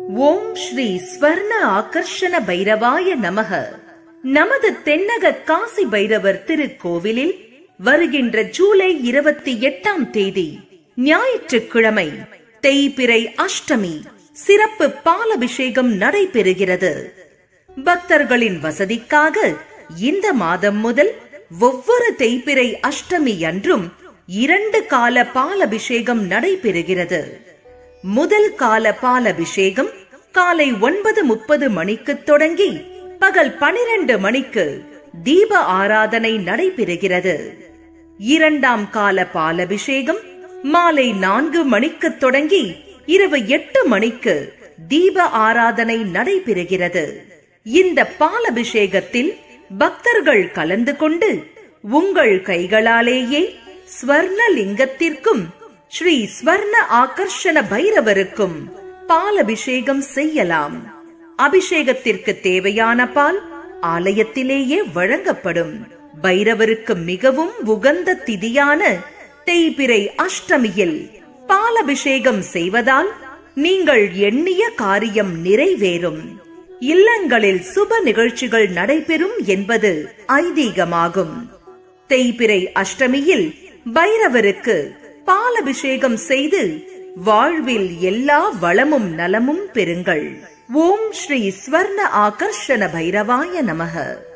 ஓம் ஸ்ரீ ஸ்வர்ண ஆகர்ஷண பைரவாய நமக. நமது தென்னக காசி பைரவர் திருக்கோவிலில் வருகின்ற ஜூலை 28ஆம் தேதி ஞாயிற்றுக்கிழமை தேய்பிறை அஷ்டமி சிறப்பு பாலபிஷேகம் நடைபெறுகிறது. பக்தர்களின் வசதிக்காக இந்த மாதம் முதல் ஒவ்வொரு தேய்பிறை அஷ்டமி அன்றும் 2 கால பாலபிஷேகம் நடைபெறுகிறது. முதல் கால பாலபிஷேகம் காலை 9:30 மணிக்கு தொடங்கி பகல் 12 மணிக்கு தீப ஆராதனை நடைபெறுகிறது. 2ஆம் கால பாலபிஷேகம் மாலை 4 மணிக்கு தொடங்கி இரவு 8 மணிக்கு தீப ஆராதனை நடைபெறுகிறது. இந்த பாலபிஷேகத்தில் பக்தர்கள் கலந்து கொண்டு உங்கள் கைகளாலேயே ஸ்வர்ணலிங்கத்திற்கும் ஸ்ரீ ஸ்வர்ண ஆகர்ஷண பைரவருக்கும் பாலபிஷேகம் செய்யலாம். அபிஷேகத்திற்கு தேவையான பால் ஆலயத்திலேயே வழங்கப்படும். பைரவருக்கு மிகவும் உகந்த திதியான தேய்பிறை அஷ்டமியில் பாலபிஷேகம் செய்வதால் நீங்கள் எண்ணிய காரியம் நிறைவேறும், இல்லங்களில் சுப நிகழ்ச்சிகள் நடைபெறும் என்பது ஐதீகமாகும். தேய்பிறை அஷ்டமியில் பைரவருக்கு பாலபிஷேகம் செய்து வாழ்வில் எல்லா வளமும் நலமும் பெறுங்கள். ஓம் ஸ்ரீ ஸ்வர்ண ஆகர்ஷண பைரவாய நமக.